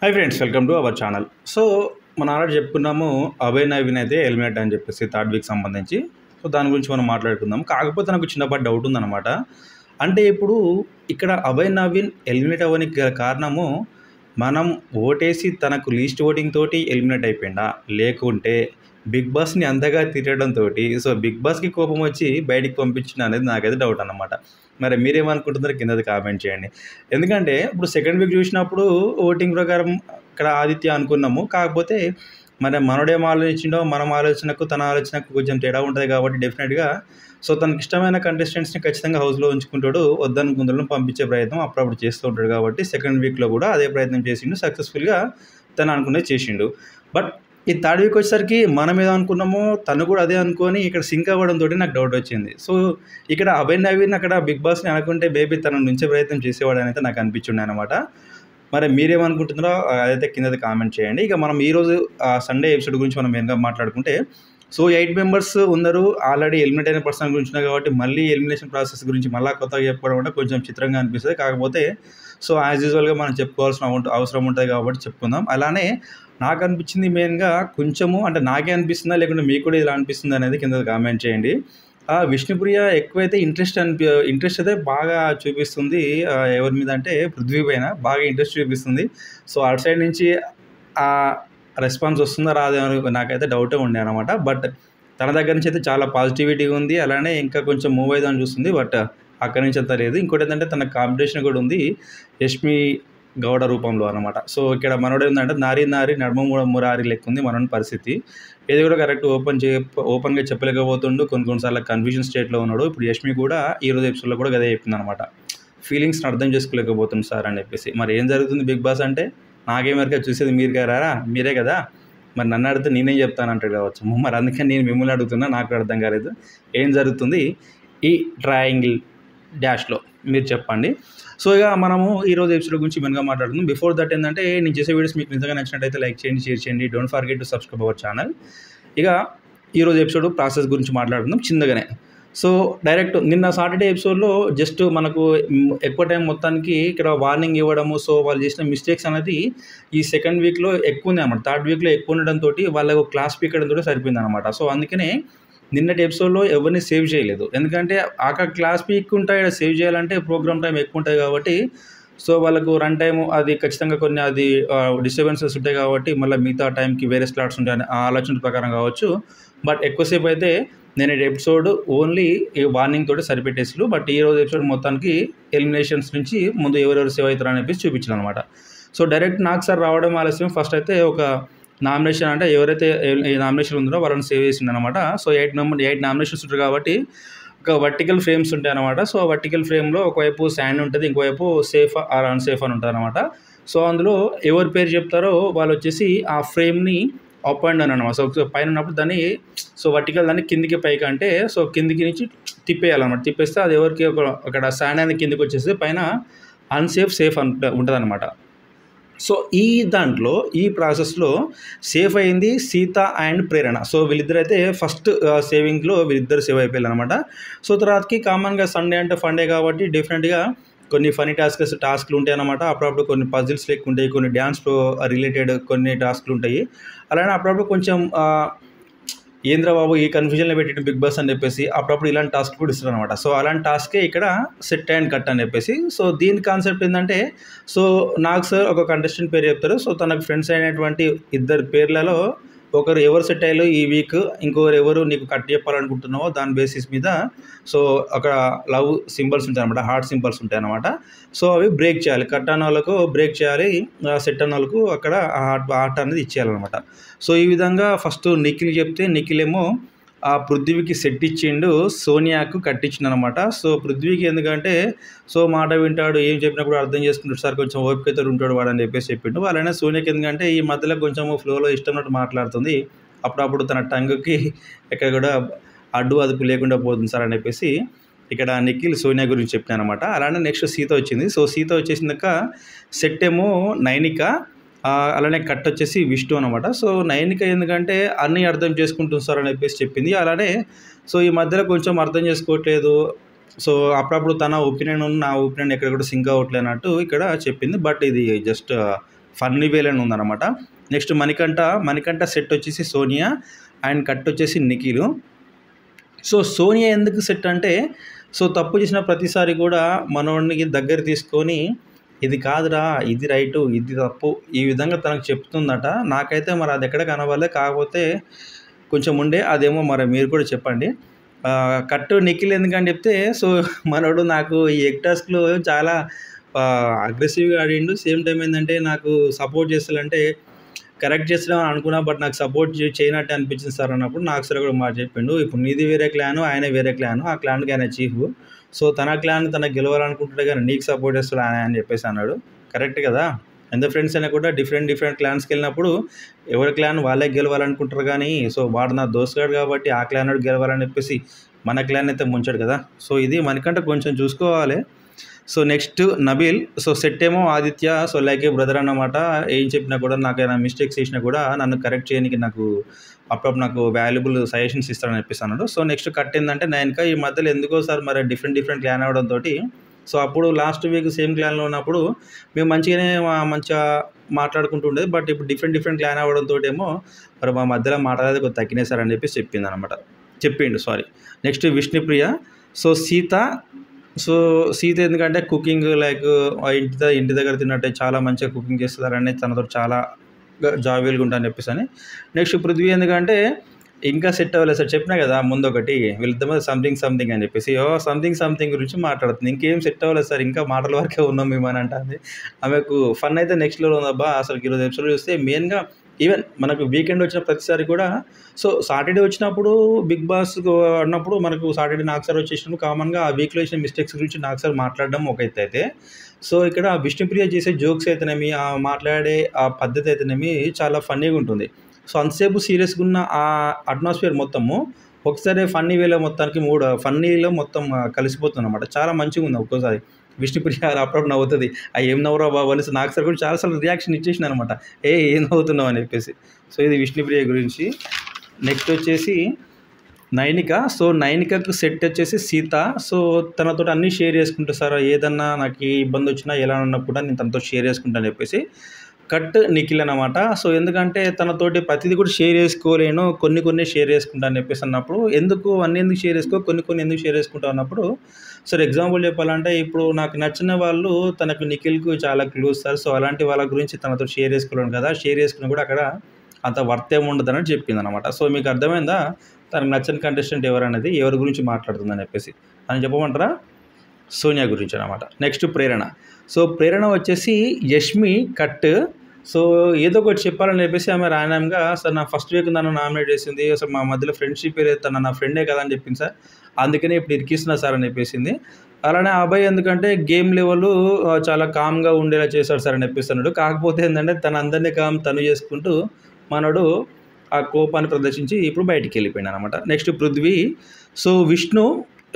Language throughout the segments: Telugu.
Hi friends, welcome to our channel. So మనం ఆల్రెడీ చెప్పుకున్నాము అభయ్ నవీన్ అయితే ఎలిమినేట్ అని చెప్పేసి థర్డ్ వీక్ సంబంధించి. సో దాని గురించి మనం మాట్లాడుకుందాం. కాకపోతే నాకు చిన్నపాటి డౌట్ ఉందన్నమాట. అంటే ఇప్పుడు ఇక్కడ అభయ్ నవీన్ ఎలిమినేట్ అవ్వడానికి గల కారణము మనం ఓటేసి తనకు లీస్ట్ ఓటింగ్ తోటి ఎలిమినేట్ అయిపోయిందా, లేకుంటే బిగ్ బాస్ని అంతగా తిట్టడంతో సో బిగ్ బాస్కి కోపం వచ్చి బయటికి పంపించిన అనేది నాకైతే డౌట్ అన్నమాట. మరి మీరేమనుకుంటున్నారో కింద కామెంట్ చేయండి. ఎందుకంటే ఇప్పుడు సెకండ్ వీక్ చూసినప్పుడు ఓటింగ్ ప్రకారం ఇక్కడ ఆదిత్య అనుకున్నాము. కాకపోతే మరి మనోడేం ఆలోచించిండో మనం ఆలోచనకు తన ఆలోచనకు కొంచెం తేడా ఉంటుంది కాబట్టి డెఫినెట్గా సో తనకి ఇష్టమైన కంటెస్టెంట్స్ని ఖచ్చితంగా హౌస్లో ఉంచుకుంటాడు. వద్దనుకుందలను పంపించే ప్రయత్నం అప్పుడప్పుడు చేస్తూ ఉంటాడు కాబట్టి సెకండ్ వీక్లో కూడా అదే ప్రయత్నం చేసిండు. సక్సెస్ఫుల్గా తను అనుకునేది చేసిండు. బట్ ఈ థర్డ్ వీక్ వచ్చేసరికి మనం ఏదో అనుకున్నామో తను కూడా అదే అనుకొని ఇక్కడ సింక్ అవ్వడంతో నాకు డౌట్ వచ్చింది. సో ఇక్కడ అభయ్ నవీన్ అక్కడ బిగ్ బాస్ని అనుకుంటే బేబీ తనను నుంచే ప్రయత్నం చేసేవాడని అయితే నాకు అనిపించింది అనమాట. మరి మీరేమనుకుంటున్నారో అదైతే కింద కామెంట్ చేయండి. ఇక మనం ఈరోజు సండే ఎపిసోడ్ గురించి మనం మెయిన్గా మాట్లాడుకుంటే సో 8 మెంబర్స్ ఉన్నారు. ఆల్రెడీ ఎలిమినేట్ అయిన పర్సన్ గురించి కాబట్టి మళ్ళీ ఎలిమినేషన్ ప్రాసెస్ గురించి మళ్ళీ కొత్తగా చెప్పుకోవడం అంటే కొంచెం చిత్రంగా అనిపిస్తుంది. కాకపోతే సో యాజ్ యూజువల్గా మనం చెప్పుకోవాల్సిన అవసరం ఉంటుంది కాబట్టి చెప్పుకుందాం. అలానే నాకు అనిపించింది మెయిన్గా కొంచెము అంటే నాకే అనిపిస్తుందా లేకుంటే మీకు కూడా ఇలా అనిపిస్తుందా అనేది కింద కామెంట్ చేయండి. విష్ణుప్రియ ఎక్కువైతే ఇంట్రెస్ట్ అయితే బాగా చూపిస్తుంది. ఎవరి మీద అంటే పృథ్వీ పైన బాగా ఇంట్రెస్ట్ చూపిస్తుంది. సో అటు సైడ్ నుంచి రెస్పాన్స్ వస్తుందా రాదా నాకైతే డౌటే ఉండే అనమాట. బట్ తన దగ్గర నుంచి అయితే చాలా పాజిటివిటీ ఉంది. అలానే ఇంకా కొంచెం మూవ్ అయిదామని చూస్తుంది. బట్ అక్కడి నుంచి అంతా లేదు. ఇంకోటి ఏంటంటే తన కాంపిటీషన్ కూడా ఉంది యష్మి గౌడ రూపంలో అనమాట. సో ఇక్కడ మనోడు ఏంటంటే నారి నడుమ మురారి లెక్క ఉంది మనోని పరిస్థితి. ఏది కూడా కరెక్ట్ ఓపెన్గా చెప్పలేకపోతుండు. కొన్నిసార్లు కన్ఫ్యూజన్ స్టేట్లో ఉన్నాడు. ఇప్పుడు యష్మి కూడా ఈరోజు ఎపిసోడ్లో కూడా అదే చెప్పింది అనమాట. ఫీలింగ్స్ని అర్థం చేసుకోలేకపోతుంది సార్ అని చెప్పేసి. మరి ఏం జరుగుతుంది బిగ్ బాస్ అంటే నాకేమరికా చూసేది మీరే కదా, మరి నన్ను అడిగితే నేనేం చెప్తానంటాడు కావచ్చు. మరి అందుకని నేను మిమ్మల్ని అడుగుతున్నా, నాకు అర్థం కాలేదు ఏం జరుగుతుంది ఈ ట్రయాంగిల్ డాష్లో మీరు చెప్పండి. సో ఇక మనము ఈరోజు ఎపిసోడ్ గురించి మెయిన్గా మాట్లాడుతున్నాం. బిఫోర్ దట్ ఏంటంటే నేను చేసే వీడియోస్ మీకు నిజంగా నచ్చినట్టయితే లైక్ చేయండి, షేర్ చేయండి. Don't forget to subscribe our channel. ఇక ఈరోజు ఎపిసోడ్ ప్రాసెస్ గురించి మాట్లాడుతున్నాం చిన్నగానే. సో డైరెక్ట్ నిన్న సాటర్డే ఎపిసోడ్లో జస్ట్ మనకు ఎక్కువ టైం మొత్తానికి ఇక్కడ వార్నింగ్ ఇవ్వడము. సో వాళ్ళు చేసిన మిస్టేక్స్ అనేది ఈ సెకండ్ వీక్లో ఎక్కువ ఉంది అనమాట. థర్డ్ వీక్లో ఎక్కువ ఉండడంతో వాళ్ళకు క్లాస్ పీకడంతో సరిపోయింది అనమాట. సో అందుకనే నిన్నటి ఎపిసోడ్లో ఎవరిని సేవ్ చేయలేదు. ఎందుకంటే క్లాస్ పీక్ ఉంటాయి, సేవ్ చేయాలంటే ప్రోగ్రామ్ టైం ఎక్కువ ఉంటుంది కాబట్టి సో వాళ్ళకు రన్ టైం అది ఖచ్చితంగా కొన్ని అది డిస్టర్బెన్సెస్ ఉంటాయి కాబట్టి మళ్ళీ మిగతా టైంకి వేరే స్లాట్స్ ఉంటాయని ఆ ఆలోచన ప్రకారం కావచ్చు. బట్ ఎక్కువసేపు అయితే నేను ఎపిసోడ్ ఓన్లీ వార్నింగ్ తోటి సరిపెట్టేసారు. బట్ ఈరోజు ఎపిసోడ్ మొత్తానికి ఎలిమినేషన్స్ నుంచి ముందు ఎవరెవరు సేవ్ అవుతారు అని చెప్పేసి చూపించాను అనమాట. సో డైరెక్ట్ నాకు సార్ రావడం ఆలస్యం. ఫస్ట్ అయితే ఒక నామినేషన్ అంటే ఎవరైతే ఈ నామినేషన్ ఉందో వాళ్ళని సేవ్ చేసింది అనమాట. సో 8 నామినేషన్స్ ఉంటారు కాబట్టి ఒక వర్టికల్ ఫ్రేమ్స్ ఉంటాయి అనమాట. సో వర్టికల్ ఫ్రేమ్లో ఒకవైపు శాండ్ ఉంటుంది, ఇంకోవైపు సేఫ్ ఆర్ అన్సేఫ్ అని ఉంటుంది అనమాట. సో అందులో ఎవరి పేరు చెప్తారో వాళ్ళు వచ్చేసి ఆ ఫ్రేమ్ని అప్ అండ్ డౌన్ అనమాట. సో పైన ఉన్నప్పుడు దాన్ని సో వర్టికల్ దాన్ని కిందికి పైకి అంటే సో కిందికి నుంచి తిప్పేయాలన్నమాట. తిప్పేస్తే అది ఎవరికి అక్కడ శాండ్ అనేది కిందికి వచ్చేసి పైన సేఫ్ ఉంటుంది అనమాట. సో ఈ దాంట్లో ఈ ప్రాసెస్లో సేఫ్ అయింది సీత అండ్ ప్రేరణ. సో వీళ్ళిద్దరైతే ఫస్ట్ సేవింగ్లో వీళ్ళిద్దరు సేవ్ అయిపోయారు అనమాట. సో తర్వాతకి కామన్గా సండే అంటే ఫండే కాబట్టి డెఫినెట్గా కొన్ని ఫనీ టాస్క్లు ఉంటాయి అన్నమాట. అప్పుడప్పుడు కొన్ని పజిల్స్ లెక్క ఉంటాయి, కొన్ని డ్యాన్స్ రిలేటెడ్ కొన్ని టాస్క్లు ఉంటాయి. అలానే అప్పుడప్పుడు కొంచెం ఏంద్ర బాబు ఈ కన్ఫ్యూజన్లో పెట్టిన బిగ్ బాస్ అని చెప్పేసి అప్పుడప్పుడు ఇలాంటి టాస్క్ కూడా ఇస్తారు అనమాట. సో అలాంటి టాస్కే ఇక్కడ సెట్ అండ్ కట్ అని చెప్పేసి. సో దీని కాన్సెప్ట్ ఏంటంటే సో నాకు సార్ ఒక కంటెస్టెంట్ పేరు చెప్తారు. సో తనకు ఫ్రెండ్స్ అయినటువంటి ఇద్దరు పేర్లలో ఒకరు ఎవరు సెట్ అయ్యాలో ఈ వీక్, ఇంకొకరు ఎవరు నీకు కట్ చెప్పాలనుకుంటున్నావో దాని బేసిస్ మీద సో అక్కడ లవ్ సింబల్స్ ఉంటాయి అనమాట, హార్ట్ సింబల్స్ ఉంటాయి అనమాట. సో అవి బ్రేక్ చేయాలి. కట్ అన్న వాళ్ళకు బ్రేక్ చేయాలి, సెట్ అన్న వాళ్ళకు అక్కడ హార్ట్ అనేది ఇచ్చేయాలన్నమాట. సో ఈ విధంగా ఫస్ట్ నిఖిల్ చెప్తే నిఖిల్ ఏమో ఆ పృథ్వీకి సెట్ ఇచ్చిండు, సోనియాకు కట్టించిండు అనమాట. సో పృథ్వీకి ఎందుకంటే సో మాట వింటాడు, ఏం చెప్పినప్పుడు అర్థం చేసుకుంటాడు సార్, కొంచెం ఓపికతో ఉంటాడు వాడు అని చెప్పేసి చెప్పిండు. అలానే సోనియాకి ఎందుకంటే ఈ మధ్యలో కొంచెం ఫ్లోలో ఇష్టమైనట్టు మాట్లాడుతుంది, అప్పుడప్పుడు తన టంగుకి ఎక్కడ కూడా అడ్డు అదుపు లేకుండా పోతుంది సార్ అని చెప్పేసి ఇక్కడ నిఖిల్ సోనియా గురించి చెప్పిన అనమాట. అలానే నెక్స్ట్ సీత వచ్చింది. సో సీత వచ్చేసిందాక సెట్ ఏమో నైనిక, అలానే కట్ వచ్చేసి విష్ణు అనమాట. సో నైనిక ఎందుకంటే అన్నీ అర్థం చేసుకుంటుంది సార్ అని చెప్పేసి చెప్పింది. అలానే సో ఈ మధ్యలో కొంచెం అర్థం చేసుకోవట్లేదు, సో అప్పుడప్పుడు తన ఒపీనియన్ నా ఒపీనియన్ ఎక్కడ కూడా సింక్ అవ్వట్లేనట్టు ఇక్కడ చెప్పింది. బట్ ఇది జస్ట్ ఫన్నీ వేలని ఉందన్నమాట. నెక్స్ట్ మణికంఠ సెట్ వచ్చేసి సోనియా అండ్ కట్ వచ్చేసి నిఖిల్. సో సోనియా ఎందుకు సెట్ అంటే, సో తప్పు చేసిన ప్రతిసారి కూడా మనోడికి దగ్గర తీసుకొని ఇది కాదురా, ఇది రైటు, ఇది తప్పు, ఈ విధంగా తనకు చెప్తుందట. నాకైతే మరి అది ఎక్కడ కనబడలే, కాకపోతే కొంచెం ఉండే, అదేమో మరి మీరు కూడా చెప్పండి. కట్టు నిఖిల్ ఎందుకని చెప్తే, సో మనోడు నాకు ఈ ఎగ్ టాస్క్లో చాలా అగ్రెసివ్గా ఆడిండు. సేమ్ టైం ఏంటంటే నాకు సపోర్ట్ చేస్తాడంటే కరెక్ట్ చేస్తున్నామని అనుకున్నా, బట్ నాకు సపోర్ట్ చేయనట్టు అనిపించింది సార్ అన్నప్పుడు నాకు సరే కూడా మాట చెప్పిండు. ఇప్పుడు నీది వేరే క్లాను, ఆయన వేరే క్లాను, ఆ క్లాన్కి ఆయన చీఫ్. సో తన క్లాన్ తనకు గెలవాలనుకుంటుంటే కానీ నీకు సపోర్ట్ చేస్తాడు ఆయన అని చెప్పేసి అన్నాడు. కరెక్ట్ కదా. ఎంత ఫ్రెండ్స్ అయినా కూడా డిఫరెంట్ క్లాన్స్కి వెళ్ళినప్పుడు ఎవరి క్లాన్ వాళ్ళే గెలవాలనుకుంటారు కానీ, సో వాడు నా దోస్తుగాడు కాబట్టి ఆ క్లాన్ వాడు గెలవాలని చెప్పేసి మన క్లాన్ అయితే ముంచాడు కదా. సో ఇది మనకంటే కొంచెం చూసుకోవాలి. So next Nabeel. So set ఏమో Aditya, so like a brother అన్నమాట. ఏం చెప్పినా కూడా నాకైనా మిస్టేక్స్ చేసినా కూడా నన్ను కరెక్ట్ చేయడానికి నాకు అప్పుడప్పుడు నాకు వాల్యుబుల్ సజెషన్స్ ఇస్తాడని చెప్పేసి. సో నెక్స్ట్ కట్ ఏంటంటే నైన్కా. ఈ మధ్యలో ఎందుకో సార్ మరి డిఫరెంట్ క్లాన్ అవడంతో, సో అప్పుడు లాస్ట్ వీక్ సేమ్ క్లాన్లో ఉన్నప్పుడు మేము మంచిగా మాట్లాడుకుంటూ ఉండేది, బట్ ఇప్పుడు డిఫరెంట్ క్లాన్ అవ్వడంతో ఏమో మరి మా మధ్యలో మాట్లాడేది కొద్దిగా తగ్గినాయి సార్ అని చెప్పేసి చెప్పిండు. నెక్స్ట్ విష్ణుప్రియ. సో సీత ఎందుకంటే కుకింగ్ లైక్ ఇంటి దగ్గర తిన్నట్టే చాలా మంచిగా కుకింగ్ చేస్తారని తనతో చాలా జావియల్గా ఉంటారని చెప్పేసి. నెక్స్ట్ పృథ్వీ ఎందుకంటే ఇంకా సెట్ అవ్వలేదు సార్, చెప్పినా కదా ముందు ఒకటి, వీళ్ళిద్దరి మీద సంథింగ్ అని చెప్పేసి సంథింగ్ గురించి మాట్లాడుతుంది. ఇంకేం సెట్ అవ్వలేదు సార్, ఇంకా మాటల వరకే ఉన్నాం మేము అని అంటే. ఆమెకు ఫన్ అయితే నెక్స్ట్ లెవెల్ ఉందబ్బా. అసలు ఈరోజు ఎపిసోడ్ చూస్తే మెయిన్గా ఈవెన్ మనకు వీకెండ్ వచ్చిన ప్రతిసారి కూడా, సో సాటర్డే వచ్చినప్పుడు బిగ్ బాస్ అన్నప్పుడు మనకు సాటర్డే నాకు సార్ వచ్చేసినప్పుడు కామన్గా ఆ వీక్లో వచ్చిన మిస్టేక్స్ గురించి నాకు సార్ మాట్లాడడం ఒక ఎత్తు అయితే, సో ఇక్కడ విష్ణుప్రియ చేసే జోక్స్ అయితేనేమి, ఆ మాట్లాడే ఆ పద్ధతి అయితేనేమి చాలా ఫన్నీగా ఉంటుంది. సో అంతసేపు సీరియస్గా ఉన్న ఆ అట్మాస్ఫియర్ మొత్తము ఒకసారి ఫన్నీలో మొత్తం కలిసిపోతుంది అనమాట. చాలా మంచిగా ఉంది. ఒక్కోసారి విష్ణుప్రియ అప్పుడప్పుడు నవ్వుతుంది, ఏం నవ్వురా బాబు అనేసి నాకు సార్ కూడా చాలాసార్లు రియాక్షన్ ఇచ్చేసిన అనమాట, ఏం నవ్వుతున్నావు అని చెప్పేసి. సో ఇది విష్ణుప్రియ గురించి. నెక్స్ట్ వచ్చేసి నైనిక. సో నైనికకు సెట్ వచ్చేసి సీత. సో తనతో అన్నీ షేర్ చేసుకుంటా సార్, ఏదన్నా నాకు ఇబ్బంది వచ్చినా ఎలా ఉన్నా కూడా నేను తనతో షేర్ చేసుకుంటాను చెప్పేసి. కట్ నిఖిల్ అనమాట. సో ఎందుకంటే తనతోటి ప్రతిదీ కూడా షేర్ చేసుకోలేను, కొన్ని షేర్ చేసుకుంటా అని చెప్పేసి అన్నప్పుడు, ఎందుకు షేర్ చేసుకో, కొన్ని ఎందుకు షేర్ చేసుకుంటావు అన్నప్పుడు, సార్ ఎగ్జాంపుల్ చెప్పాలంటే ఇప్పుడు నాకు నచ్చిన వాళ్ళు తనకు నిఖిల్కు చాలా క్లోజ్ సార్. సో అలాంటి వాళ్ళ గురించి తనతో షేర్ చేసుకోలేను కదా, షేర్ చేసుకుని కూడా అక్కడ అంత వర్త్ ఏమి ఉండదు అని చెప్పింది అనమాట. సో మీకు అర్థమైందా తనకు నచ్చిన కంటెస్టెంట్ ఎవరనేది, ఎవరి గురించి మాట్లాడుతుందని చెప్పేసి అని చెప్పమంటారా? సోనియా గురించి అనమాట. నెక్స్ట్ ప్రేరణ. సో ప్రేరణ వచ్చేసి యష్మి కట్. సో ఏదో ఒకటి చెప్పాలని చెప్పేసి ఆమె రాయనంగా, సార్ నా ఫస్ట్ వీక్ నన్ను నామినేట్ చేసింది, అసలు మా మధ్యలో ఫ్రెండ్షిప్ తను నా ఫ్రెండే కదా అని చెప్పింది సార్, అందుకనే ఇప్పుడు ఇరికిస్తున్నా సార్ అని చెప్పేసింది. అలానే అబ్బాయి ఎందుకంటే గేమ్ లెవెల్ చాలా కామ్గా ఉండేలా చేశాడు సార్ అని చెప్పేస్తున్నాడు. కాకపోతే ఏంటంటే తను అందరినీ తను చేసుకుంటూ మనోడు ఆ కోపాన్ని ప్రదర్శించి ఇప్పుడు బయటికి వెళ్ళిపోయాడు అనమాట. Next Prithvi. So Vishnu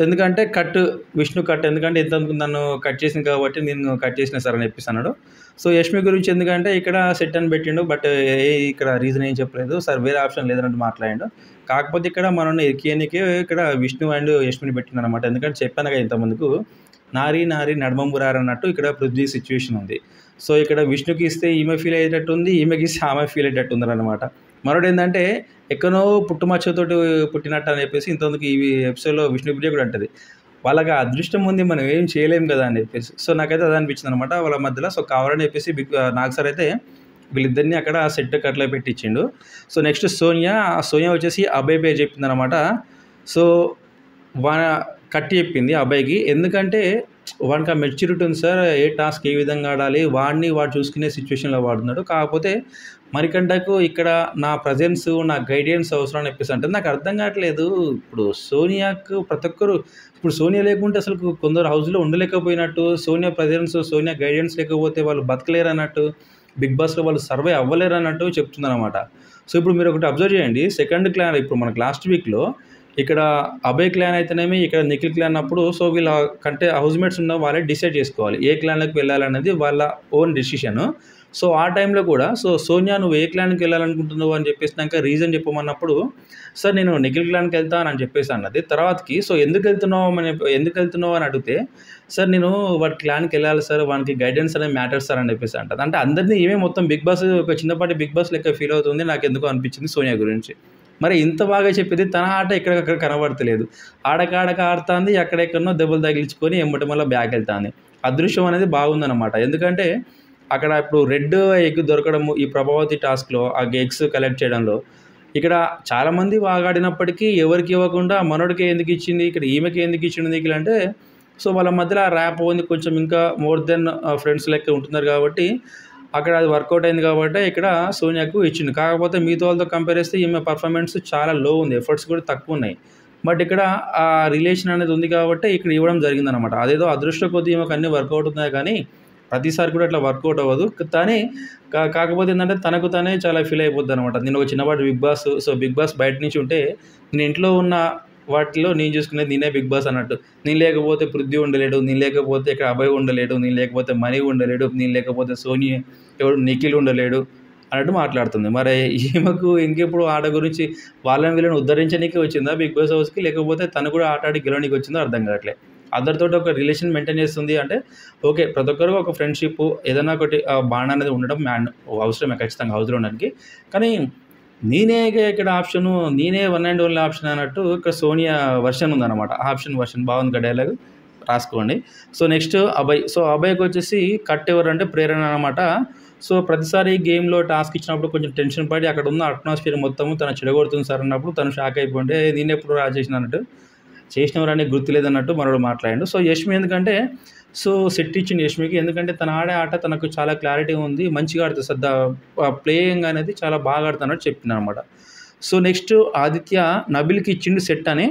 cut ఎందుకంటే ఎంత నన్ను కట్ చేసింది కాబట్టి నేను కట్ చేసిన సార్ అని చెప్పేసి. సో యష్మి గురించి ఎందుకంటే ఇక్కడ సెట్ అని పెట్టిండు, బట్ ఇక్కడ రీజన్ ఏం చెప్పలేదు సార్, వేరే ఆప్షన్ లేదన్నట్టు మాట్లాడిండు. కాకపోతే ఇక్కడ మనం ఎక్కియనికే ఇక్కడ విష్ణు అండ్ యష్మిని పెట్టిండు అనమాట. ఎందుకంటే చెప్పాను కదా ఇంతమందికు, నారీ నడమంబురారు అన్నట్టు ఇక్కడ పృథ్వీ సిచ్యువేషన్ ఉంది. సో ఇక్కడ విష్ణుకి ఇస్తే ఈమె ఫీల్ అయ్యేటట్టు ఉంది, ఈమెకి ఇస్తే ఆమె ఫీల్ అయ్యేటట్టు ఉందన్నమాట. మరొకటి ఏంటంటే ఎక్కడో పుట్టుమచ్చతోటి పుట్టినట్టు అని చెప్పేసి ఇంతమందికి ఈ ఎపిసోడ్లో విష్ణుప్రియ కూడా అంటది, వాళ్ళకి అదృష్టం ఉంది, మనం ఏం చేయలేం కదా అని చెప్పేసి. సో నాకైతే అది అనిపించింది అనమాట వాళ్ళ మధ్యలో. సో కావాలని చెప్పేసి నాగ్ సార్ అయితే వీళ్ళిద్దరిని అక్కడ సెట్ కట్లో పెట్టించిండు. సో నెక్స్ట్ సోనియా వచ్చేసి అబ్బాయి పేరు చెప్పింది అనమాట. సో కట్టి చెప్పింది అబ్బాయికి, ఎందుకంటే వానికి ఆ మెచ్యూరిటీ ఉంది సార్, ఏ టాస్క్ ఏ విధంగా ఆడాలి వాడు చూసుకునే సిచ్యువేషన్లో వాడుతున్నాడు. కాకపోతే మణికంఠకు ఇక్కడ నా ప్రజెన్స్, నా గైడెన్స్ అవసరం అని చెప్పేసి అంటే నాకు అర్థం కావట్లేదు. ఇప్పుడు సోనియాకు ప్రతి ఒక్కరు, ఇప్పుడు సోనియా లేకుంటే అసలు కొందరు హౌస్లో ఉండలేకపోయినట్టు, సోనియా ప్రజెన్స్, సోనియా గైడెన్స్ లేకపోతే వాళ్ళు బతకలేరు అన్నట్టు, బిగ్ బాస్లో వాళ్ళు సర్వే అవ్వలేరు అన్నట్టు చెప్తుందన్నమాట. సో ఇప్పుడు మీరు ఒకటి అబ్జర్వ్ చేయండి, సెకండ్ క్లాన్ ఇప్పుడు మనకు లాస్ట్ వీక్లో ఇక్కడ అభయ్ క్లాన్ అయితేనేమి, ఇక్కడ నిఖిల్ క్లాన్ అన్నప్పుడు, సో వీళ్ళ కంటే హౌస్మేట్స్ ఉన్న వాళ్ళే డిసైడ్ చేసుకోవాలి ఏ క్లాన్లోకి వెళ్ళాలనేది వాళ్ళ ఓన్ డెసిషన్. సో ఆ టైంలో కూడా సోనియా నువ్వు ఏ క్లాన్‌కి వెళ్ళాలనుకుంటున్నావు అని చెప్పేసినాక రీజన్ చెప్పమన్నప్పుడు, సార్ నేను నిఖిల్ క్లాన్‌కి వెళ్తాను అని చెప్పేసి అన్నది. తర్వాతకి ఎందుకెళ్తున్నావు అని అడిగితే, సార్ నేను వాడి క్లాన్‌కి వెళ్ళాలి సార్, వానికి గైడెన్స్ అనేది మ్యాటర్స్ సార్ అని చెప్పేసి అంటది. అంటే అందరిని ఈమె మొత్తం బిగ్ బాస్ ఒక చిన్నపాటి బిగ్ బాస్ లెక్క ఫీల్ అవుతుంది. నాకెందుకో అనిపించింది సోనియా గురించి. మరి ఇంత బాగా చెప్పేది తన ఆట ఎక్కడికక్కడ కనబడతలేదు. ఆడతాంది, ఎక్కడెక్కడనో దెబ్బలు తగిలించుకొని ఎమ్మటే మళ్ళా బ్యాకెళ్తాంది. అదృష్టం అనేది బాగుందనమాట. ఎందుకంటే అక్కడ ఇప్పుడు రెడ్ ఎగ్ దొరకడము ఈ ప్రభావతి టాస్క్‌లో ఆ ఎగ్స్ కలెక్ట్ చేయడంలో ఇక్కడ చాలామంది వాగాడినప్పటికీ ఎవరికి ఇవ్వకుండా మనోడికే ఎందుకిచ్చింది, ఇక్కడ ఈమెకే ఎందుకిచ్చిండు నిఖిల్ అంటే, సో వాళ్ళ మధ్యలో ఆ ర్యాప్ ఉంది కొంచెం ఇంకా మోర్ దెన్ ఫ్రెండ్స్ లెక్క ఉంటున్నారు కాబట్టి అక్కడ అది వర్కౌట్ అయింది కాబట్టి ఇక్కడ సోనియాకు ఇచ్చిండు. కాకపోతే మిగతా వాళ్ళతో కంపేర్ చేస్తే ఈమె పర్ఫార్మెన్స్ చాలా లో ఉంది. ఎఫర్ట్స్ కూడా తక్కువున్నాయి. బట్ ఇక్కడ ఆ రిలేషన్ అనేది ఉంది కాబట్టి ఇక్కడ ఇవ్వడం జరిగిందనమాట. అదేదో అదృష్టం కొద్దీ ఈమెకు అన్నీ వర్కౌట్ అవుతున్నాయి కానీ ప్రతిసారి కూడా అట్లా వర్కౌట్ అవ్వదు. కానీ కాకపోతే ఏందంటే తనకు తానే చాలా ఫీల్ అయిపోద్దనమాట. నేను ఒక చిన్నపాటి Bigg Boss. So Bigg Boss బయట నుంచి ఉంటే నేను ఇంట్లో ఉన్న వాటిలో నేను చూసుకునేది నేనే బిగ్ బాస్ అన్నట్టు. నేను లేకపోతే పృథ్వీ ఉండలేడు, నేను లేకపోతే ఇక్కడ అభయ్ ఉండలేడు, నేను లేకపోతే మణి ఉండలేడు, నేను లేకపోతే సోని ఎవడు నిఖిల్ ఉండలేడు అన్నట్టు మాట్లాడుతుంది. మరి ఈమెకు ఇంకెప్పుడు ఆట గురించి వాళ్ళని వీళ్ళని ఉద్ధరించనీకి వచ్చిందా బిగ్ బాస్ హౌస్‌కి, లేకపోతే తను కూడా ఆట ఆడి గెలవనీకి వచ్చిందో అర్థం కావట్లే. అందరితోటి ఒక రిలేషన్ మెయింటైన్ చేస్తుంది అంటే ఓకే. ప్రతి ఒక్కరు ఒక ఫ్రెండ్‌షిప్ ఏదైనా ఒకటి బాండ్ అనేది ఉండడం అవసరమే ఖచ్చితంగా హౌస్‌లో ఉండడానికి. కానీ నేనే ఇక్కడ ఆప్షను, నేనే వన్ అండ్ ఓన్లీ ఆప్షన్ అన్నట్టు ఇక్కడ సోనియా వర్షన్ ఉందన్నమాట. వర్షన్ బాగుంది కదా డైలాగ్ రాసుకోండి. So next Abhay. సో అభయ్‌కొచ్చేసి కట్ ఎవరంటే ప్రేరణ అనమాట. సో ప్రతిసారి గేమ్‌లో టాస్క్ ఇచ్చినప్పుడు కొంచెం టెన్షన్ పడి అక్కడ ఉన్న అట్మాస్ఫియర్ మొత్తము తను చెడగొడుతుంది సార్ అన్నప్పుడు తను షాక్ అయిపోయింటే నేనెప్పుడు చేసినా అన్నట్టు, చేసినవరని గుర్తులేదన్నట్టు మనోడు మాట్లాడిండు. సో యష్మి ఎందుకంటే సెట్ ఇచ్చిండు యష్మికి. ఎందుకంటే తను ఆడే ఆట తనకు చాలా క్లారిటీ ఉంది. మంచిగా ఆడుతుంది. ప్లేయింగ్ అనేది చాలా బాగా ఆడుతున్నట్టు చెప్పిందనమాట. సో నెక్స్ట్ ఆదిత్య నబిల్‌కి ఇచ్చిండు సెట్ అని.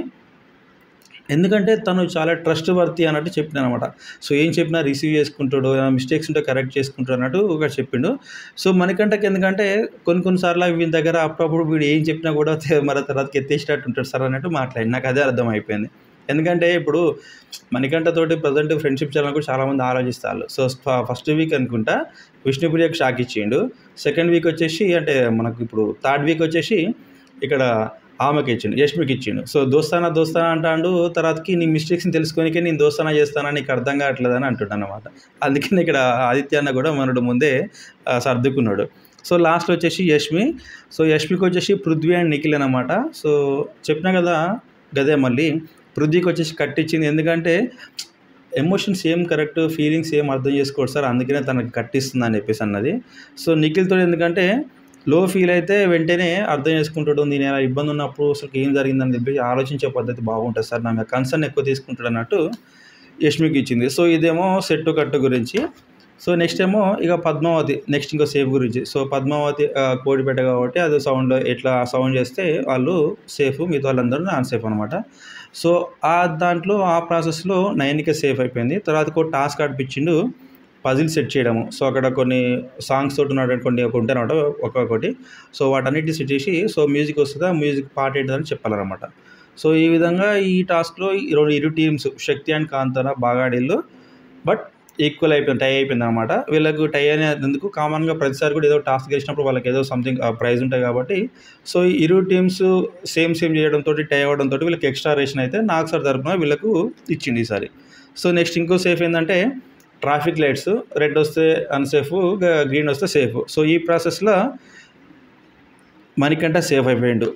ఎందుకంటే తను చాలా ట్రస్ట్ వర్తీ అన్నట్టు చెప్పిండనమాట. సో ఏం చెప్పినా రిసీవ్ చేసుకుంటాడు, ఏమైనా మిస్టేక్స్ ఉంటే కరెక్ట్ చేసుకుంటాడు అన్నట్టు ఒకటి చెప్పిండు. సో మణికంఠకి ఎందుకంటే కొన్ని సార్లు వీని దగ్గర అప్పుడప్పుడు వీడు ఏం చెప్పినా కూడా మరి తర్వాతకి ఎత్తేసేటట్టు ఉంటాడు సార్ అన్నట్టు మాట్లాడి నాకు అదే అర్థమైపోయింది. ఎందుకంటే ఇప్పుడు మణికంఠతోటి ప్రజెంట్ ఫ్రెండ్షిప్ చేయాలని కూడా చాలామంది ఆలోచిస్తారు. సో ఫస్ట్ వీక్ అనుకుంటా విష్ణుప్రియకి షాక్ ఇచ్చిండు. సెకండ్ వీక్ వచ్చేసి అంటే మనకు ఇప్పుడు థర్డ్ వీక్ వచ్చేసి ఇక్కడ ఆమెకి ఇచ్చిండు, యష్మికి ఇచ్చిండు. సో దోస్తానా అంటాడు. తర్వాతకి నీ మిస్టేక్స్ని తెలుసుకోనికే నేను దోస్తానా చేస్తానా నీకు అర్థం కావట్లేదని అంటుంటాను అనమాట. అందుకని ఇక్కడ ఆదిత్య అన్న కూడా మనడు ముందే సర్దుకున్నాడు. సో లాస్ట్ వచ్చేసి యష్మి. సో యష్మికి వచ్చేసి పృథ్వీ అండ్ నిఖిల్ అనమాట. సో చెప్పినా కదా గదే మళ్ళీ పృథ్వీకి వచ్చేసి కట్టించింది. ఎందుకంటే ఎమోషన్స్ ఏం కరెక్ట్, ఫీలింగ్స్ ఏం అర్థం చేసుకోడు సార్, అందుకనే తనకి కట్టిస్తుంది అని చెప్పేసి అన్నది. సో నిఖిల్తో ఎందుకంటే లో ఫీల్ అయితే వెంటనే అర్థం చేసుకుంటాడు. నేను ఇలా ఇబ్బంది ఉన్నప్పుడు అసలు ఏం జరిగిందని చెప్పేసి ఆలోచించే పద్ధతి బాగుంటుంది సార్, నా మీద కన్సర్న్ ఎక్కువ తీసుకుంటాడు అన్నట్టు యష్మికి ఇచ్చింది. సో ఇదేమో సెట్టు కట్టు గురించి. సో నెక్స్ట్ ఏమో ఇక పద్మావతి నెక్స్ట్ ఇంకో సేఫ్ గురించి. సో పద్మావతి కోడిపేట కాబట్టి అది ఎట్లా సౌండ్ చేస్తే వాళ్ళు సేఫ్, మిగతా వాళ్ళందరూ నాన్ సేఫ్ అనమాట. సో దాంట్లో ఆ ప్రాసెస్లో నయనిక సేఫ్ అయిపోయింది. తర్వాత ఒక టాస్క్ ఆడిపించిండు పజిల్ సెట్ చేయడము. సో అక్కడ కొన్ని సాంగ్స్ తోటి కొన్ని ఉంటాయి అనమాట ఒక్కొక్కటి. సో వాటన్నిటిని సెట్ చేసి సో మ్యూజిక్ వస్తుందా, మ్యూజిక్ పాట ఏంటిదని చెప్పాలన్నమాట. సో ఈ విధంగా ఈ టాస్క్లో ఇరు టీమ్స్ శక్తి అండ్ కాంతార బాగా ఆడిళ్ళు. బట్ ఈక్వల్ అయిపోయింది, టై అయిపోయింది అనమాట. వీళ్ళకు టై అనేందుకు కామన్గా ప్రతిసారి కూడా ఏదో టాస్క్ గెలిచినప్పుడు వాళ్ళకి ఏదో సంథింగ్ ప్రైజ్ ఉంటాయి కాబట్టి సో ఇరు టీమ్స్ సేమ్ చేయడంతో టై అవ్వడంతో వీళ్ళకి ఎక్స్ట్రా రేషన్ అయితే నాకు సార్ తరపున వీళ్ళకు ఇచ్చింది ఈసారి. సో నెక్స్ట్ ఇంకో సేఫ్ ఏంటంటే ట్రాఫిక్ లైట్స్ రెడ్ వస్తే అన్సేఫ్, గ్రీన్ వస్తే సేఫ్. సో ఈ ప్రాసెస్లో మణికంఠ సేఫ్ అయిపోయిండు.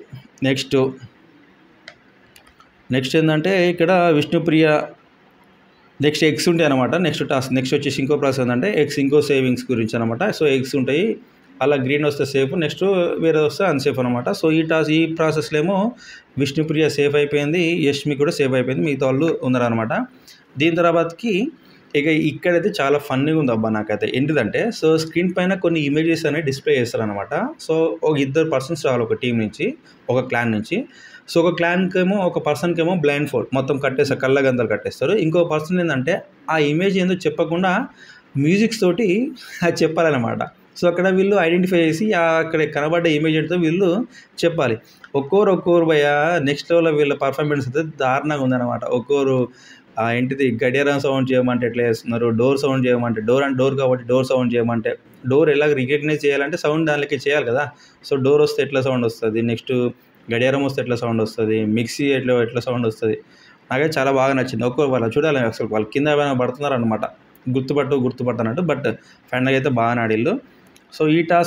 నెక్స్ట్ ఏంటంటే ఇక్కడ విష్ణుప్రియ నెక్స్ట్ ఎగ్స్ ఉంటాయి అనమాట. నెక్స్ట్ వచ్చేసి ఇంకో ప్రాసెస్ ఏంటంటే ఎగ్స్ ఇంకో సేవింగ్స్ గురించి అనమాట. సో ఎగ్స్ ఉంటాయి, అలా గ్రీన్ వస్తే సేఫ్, నెక్స్ట్ వేరే వస్తే అన్సేఫ్ అనమాట. సో ఈ ప్రాసెస్లో ఏమో విష్ణుప్రియ సేఫ్ అయిపోయింది, యష్మి కూడా సేఫ్ అయిపోయింది, మిగతా వాళ్ళు ఉన్నారనమాట. దీని తర్వాతకి ఇక ఇక్కడైతే చాలా ఫన్నీగా ఉంది అబ్బా నాకైతే. ఏంటిదంటే సో స్క్రీన్ పైన కొన్ని ఇమేజెస్ అనేవి డిస్ప్లే చేస్తారనమాట. సో ఒక 2 పర్సన్స్ రావాలి ఒక టీం నుంచి, ఒక క్లాన్ నుంచి. సో ఒక క్లాన్కేమో ఒక పర్సన్కేమో బ్లైండ్ ఫోల్డ్ మొత్తం కట్టేస్తారు, కళ్ళగంతలు కట్టేస్తారు. ఇంకో పర్సన్ ఏంటంటే ఆ ఇమేజ్ ఏందో చెప్పకుండా మ్యూజిక్స్ తోటి అది చెప్పాలన్నమాట. సో అక్కడ వీళ్ళు ఐడెంటిఫై చేసి అక్కడ కనబడ్డ ఇమేజ్ ఏంటో వీళ్ళు చెప్పాలి. ఒక్కోరు భయ నెక్స్ట్ లెవెల్లో వీళ్ళ పర్ఫార్మెన్స్ అయితే దారుణంగా ఉందన్నమాట. ఒక్కోరు ఏంటిది గడియారం సౌండ్ చేయమంటే ఎట్లా చేస్తున్నారు, డోర్ సౌండ్ చేయమంటే డోర్ అంటే డోర్ కాబట్టి డోర్ సౌండ్ చేయమంటే డోర్ ఎలా రికగ్నైజ్ చేయాలంటే సౌండ్ దానికి చేయాలి కదా. సో డోర్ వస్తే ఎట్లా సౌండ్ వస్తుంది, నెక్స్ట్ గడియారం వస్తే ఎట్లా సౌండ్ వస్తుంది, మిక్సీ ఎట్లా సౌండ్ వస్తుంది. నాకైతే చాలా బాగా నచ్చింది. వాళ్ళు చూడాలి అసలు వాళ్ళు కింద ఏమైనా పడుతున్నారు అనమాట, గుర్తుపట్టు అన్నట్టు. బట్ ఫైనల్గా అయితే బాగానే ఆడిళ్ళు. సో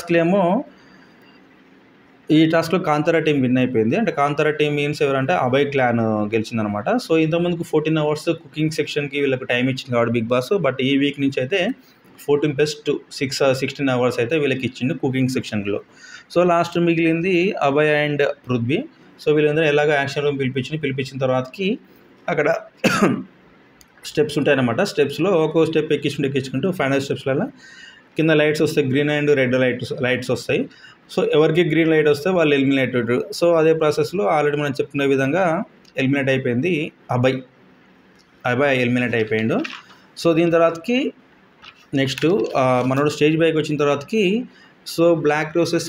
ఈ టాస్క్లో కాంతారా టీం విన్ అయిపోయింది. అంటే కాంతారా టీం మీన్స్ ఎవరంటే అభయ్ క్లాన్ గెలిచిందనమాట. సో ఇంతకుముందుకు 14 అవర్స్ కుకింగ్ సెక్షన్కి వీళ్ళకి టైం ఇచ్చింది కాబట్టి బిగ్ బాస్. బట్ ఈ వీక్ నుంచి అయితే 14+2 16 అవర్స్ అయితే వీళ్ళకి ఇచ్చిండు కుకింగ్ సెక్షన్లో. సో లాస్ట్ మిగిలింది అభయ్ అండ్ పృథ్వీ. సో వీళ్ళందరూ ఎలాగో యాక్షన్ రూమ్ పిలిపించిన తర్వాతకి అక్కడ స్టెప్స్ ఉంటాయన్నమాట. స్టెప్స్లో ఒక్కో స్టెప్ ఎక్కించుకుంటూ ఫైనల్ స్టెప్స్లలో కింద లైట్స్ వస్తాయి, గ్రీన్ అండ్ రెడ్ లైట్స్ వస్తాయి. సో ఎవరికి గ్రీన్ లైట్ వస్తే వాళ్ళు ఎలిమినేటెడ్. సో అదే ప్రాసెస్లో ఆల్రెడీ మనం చెప్పుకునే విధంగా ఎలిమినేట్ అయిపోయింది అభయ్ ఎలిమినేట్ అయిపోయిండు. సో దీని తర్వాతకి నెక్స్ట్ మనోడు స్టేజ్ పైకి వచ్చిన తర్వాతకి సో బ్లాక్ రోసెస్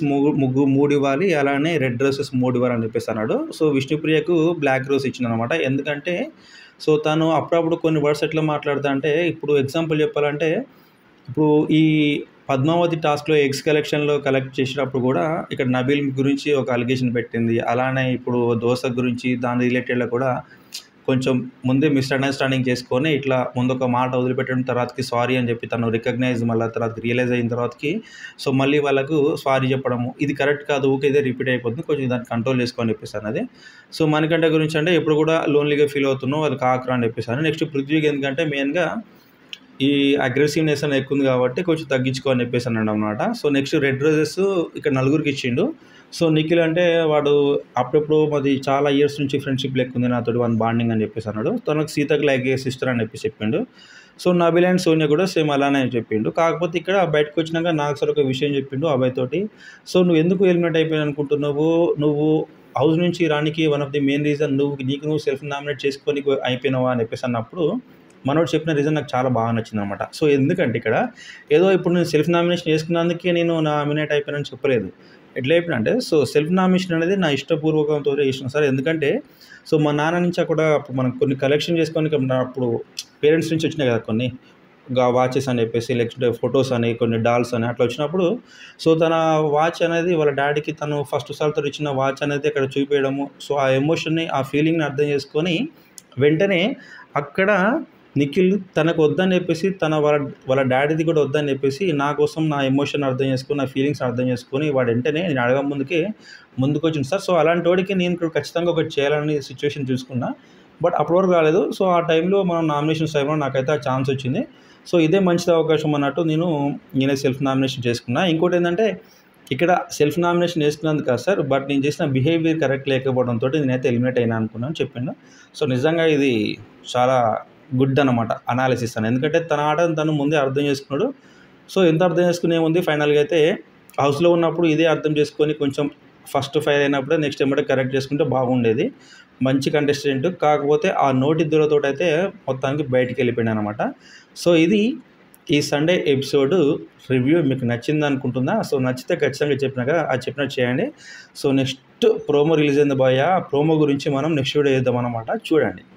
3 ఇవ్వాలి, అలానే రెడ్ రోసెస్ 3 ఇవ్వాలని చెప్పేసి అన్నాడు. సో విష్ణుప్రియకు బ్లాక్ రోస్ ఇచ్చిందనమాట. ఎందుకంటే సో తను అప్పుడప్పుడు కొన్ని వర్డ్స్ ఎట్లా మాట్లాడుతా అంటే, ఇప్పుడు ఎగ్జాంపుల్ చెప్పాలంటే, ఇప్పుడు ఈ పద్మావతి టాస్క్లో ఎగ్స్ కలెక్ట్ చేసినప్పుడు కూడా ఇక్కడ నబీల్ గురించి ఒక అలిగేషన్ పెట్టింది. అలానే ఇప్పుడు దోశ గురించి దాని రిలేటెడ్లో కూడా కొంచెం ముందే మిస్అండర్స్టాండింగ్ చేసుకొని ఇట్లా ముందు ఒక మాట వదిలిపెట్టడం, తర్వాతకి సారీ అని చెప్పి తను రికగ్నైజ్ మళ్ళీ తర్వాత రియలైజ్ అయిన తర్వాతకి సో మళ్ళీ వాళ్ళకు సారీ చెప్పడము ఇది కరెక్ట్ కాదు, ఊకే ఇదే రిపీట్ అయిపోతుంది, కొంచెం దాన్ని కంట్రోల్ చేసుకొని చెప్పేసి అన్నది. సో మణికంఠ గురించి అంటే ఎప్పుడు కూడా లోన్లీగా ఫీల్ అవుతున్నావు, అది కాకరా అని చెప్పేసాను. నెక్స్ట్ పృథ్వీకి ఎందుకంటే మెయిన్గా ఈ అగ్రెసివ్నెస్ అనేది ఎక్కువ ఉంది కాబట్టి కొంచెం తగ్గించుకోని చెప్పేసి అన్నాడు అనమాట. సో నెక్స్ట్ రెడ్ రోజెస్ ఇక్కడ 4 ఇచ్చిండు. సో నిఖిల్ అంటే వాడు అప్పుడెప్పుడు మాది చాలా ఇయర్స్ నుంచి ఫ్రెండ్షిప్ లెక్క ఉంది నాతో వన్ బాండింగ్ అని చెప్పేసి అన్నాడు. తనకు సీతకు లైక్ సిస్టర్ అని చెప్పి చెప్పిండు. సో నబీల్ అండ్ సోనియా కూడా సేమ్ అలానే చెప్పిండు. కాకపోతే ఇక్కడ బయటకు వచ్చినాక నాకు సార్ ఒక విషయం చెప్పిండు అబ్బాయి తోటి. సో నువ్వు ఎందుకు ఎలిమినేట్ అయిపోయాను అనుకుంటున్నావు, నువ్వు హౌస్ నుంచి రానికి one of the main reason నువ్వు సెల్ఫ్ నామినేట్ చేసుకొని అయిపోయినావా అని చెప్పేసి అన్నప్పుడు మనోడు చెప్పిన రీజన్ నాకు చాలా బాగా నచ్చింది అనమాట. సో ఎందుకంటే ఇక్కడ ఏదో ఇప్పుడు నేను సెల్ఫ్ నామినేషన్ చేసుకున్నందుకే నేను నామినేట్ అయిపోయానని చెప్పలేదు. ఎట్లా చెప్పిన అంటే సో సెల్ఫ్ నామినేషన్ అనేది నా ఇష్టపూర్వకంతో చేసిన సార్. ఎందుకంటే సో మా నాన్న నుంచి అక్కడ మనం కొన్ని కలెక్షన్ చేసుకొని అప్పుడు పేరెంట్స్ నుంచి వచ్చినాయి కదా కొన్ని వాచెస్ అని చెప్పేసి, లేకపోతే ఫొటోస్ అని, కొన్ని డాల్స్ అని అట్లా వచ్చినప్పుడు సో తన వాచ్ అనేది వాళ్ళ డాడీకి తను ఫస్ట్ సార్తో ఇచ్చిన వాచ్ అనేది అక్కడ చూపించడము. సో ఆ ఎమోషన్ని, ఆ ఫీలింగ్ని అర్థం చేసుకొని వెంటనే అక్కడ నిఖిల్ తనకు వద్దని చెప్పేసి వాళ్ళ డాడీది కూడా వద్దని చెప్పేసి నా కోసం నా ఎమోషన్ అర్థం చేసుకొని, నా ఫీలింగ్స్ అర్థం చేసుకొని వాడు వెంటనే నేను అడగ ముందుకు వచ్చింది సార్. సో అలాంటి వాడికి నేను ఇక్కడ ఖచ్చితంగా ఒకటి చేయాలని సిచ్యువేషన్ చూసుకున్నా. బట్ అప్పటి వరకు రాలేదు. సో ఆ టైంలో మనం నామినేషన్స్ టైంలో నాకైతే ఆ ఛాన్స్ వచ్చింది. సో ఇదే మంచి అవకాశం అన్నట్టు నేనే సెల్ఫ్ నామినేషన్ చేసుకున్నా. ఇంకోటి ఏంటంటే ఇక్కడ సెల్ఫ్ నామినేషన్ చేసుకున్నందుకు కాదు సార్, బట్ నేను చేసిన బిహేవియర్ కరెక్ట్ లేకపోవడంతో నేనైతే ఎలిమినేట్ అయినా అనుకున్నాను చెప్పిండు. సో నిజంగా ఇది చాలా గుడ్ అనమాట అనాలిసిస్ అని. ఎందుకంటే తన ఆటను తను ముందే అర్థం చేసుకున్నాడు. సో ఎంత అర్థం చేసుకునే ఉంది ఫైనల్గా అయితే హౌస్లో ఉన్నప్పుడు ఇదే అర్థం చేసుకొని కొంచెం ఫస్ట్ ఫైర్ అయినప్పుడే నెక్స్ట్ ఏమంటే కరెక్ట్ చేసుకుంటే బాగుండేది. మంచి కంటెస్టెంట్. కాకపోతే ఆ నోటి దూరతో అయితే మొత్తానికి బయటికి వెళ్ళిపోయాడు అనమాట. సో ఇది ఈ సండే ఎపిసోడ్ రివ్యూ మీకు నచ్చింది అనుకుంటున్నా. సో నచ్చితే ఖచ్చితంగా చెప్పినట్టు చేయండి. సో నెక్స్ట్ ప్రోమో రిలీజ్ అయింది బాయ్. ఆ ప్రోమో గురించి మనం నెక్స్ట్ వీడియో చేద్దాం అనమాట. చూడండి.